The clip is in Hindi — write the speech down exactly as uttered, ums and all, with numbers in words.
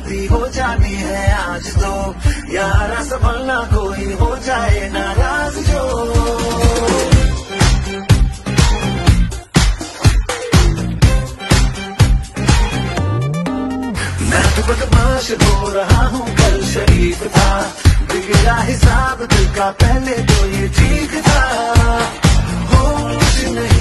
गलती हो जानी है आज तो, यारा संभलना कोई हो जाए नाराज जो। मैं तो बदमाश हो रहा हूँ कल शरीफ था, बिगड़ा हिसाब दिल का पहले तो ये ठीक था। होश नहीं